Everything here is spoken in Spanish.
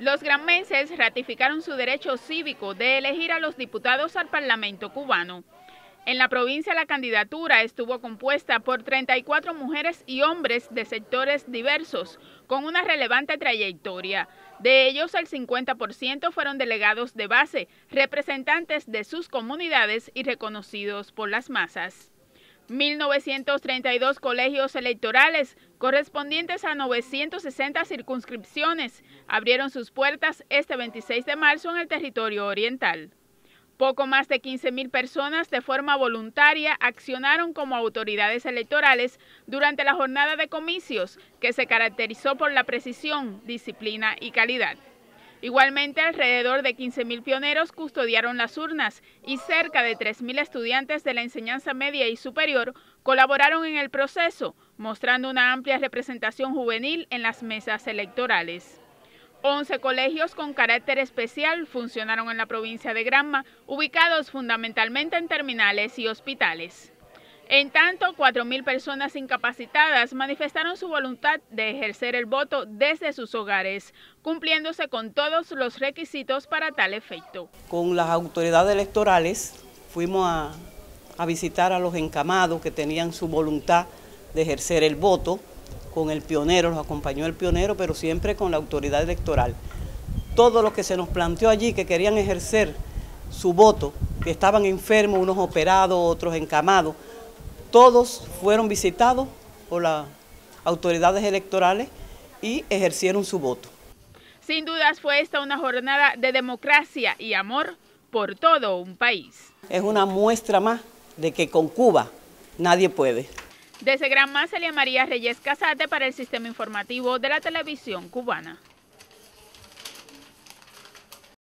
Los granmenses ratificaron su derecho cívico de elegir a los diputados al Parlamento cubano. En la provincia la candidatura estuvo compuesta por 34 mujeres y hombres de sectores diversos, con una relevante trayectoria. De ellos, el 50% fueron delegados de base, representantes de sus comunidades y reconocidos por las masas. 1.932 colegios electorales, correspondientes a 960 circunscripciones, abrieron sus puertas este 26 de marzo en el territorio oriental. Poco más de 15.000 personas de forma voluntaria accionaron como autoridades electorales durante la jornada de comicios, que se caracterizó por la precisión, disciplina y calidad. Igualmente, alrededor de 15.000 pioneros custodiaron las urnas y cerca de 3.000 estudiantes de la enseñanza media y superior colaboraron en el proceso, mostrando una amplia representación juvenil en las mesas electorales. 11 colegios con carácter especial funcionaron en la provincia de Granma, ubicados fundamentalmente en terminales y hospitales. En tanto, 4.000 personas incapacitadas manifestaron su voluntad de ejercer el voto desde sus hogares, cumpliéndose con todos los requisitos para tal efecto. Con las autoridades electorales fuimos a visitar a los encamados que tenían su voluntad de ejercer el voto. Con el pionero, los acompañó el pionero, pero siempre con la autoridad electoral. Todos los que se nos planteó allí que querían ejercer su voto, que estaban enfermos, unos operados, otros encamados, todos fueron visitados por las autoridades electorales y ejercieron su voto. Sin dudas fue esta una jornada de democracia y amor por todo un país. Es una muestra más de que con Cuba nadie puede. Desde Granma, Celia María Reyes Casate para el Sistema Informativo de la Televisión Cubana.